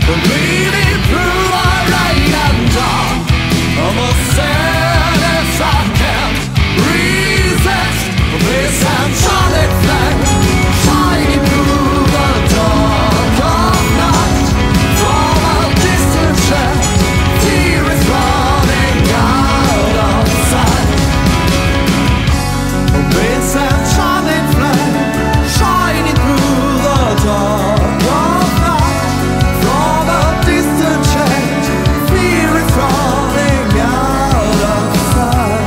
Bleeding through the rain and dark, almost sad as I can't resist this enchanted flame, shining through the dark of night. From a distant shore, tear is running out of sight. This enchanted flame, shining through the dark of night. From a distant change, fear is running out of sight.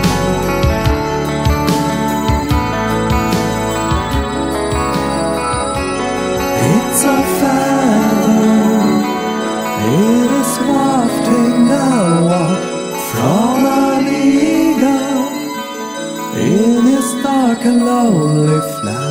It's a feather, it is wafting now from an eagle in his dark and lonely flight.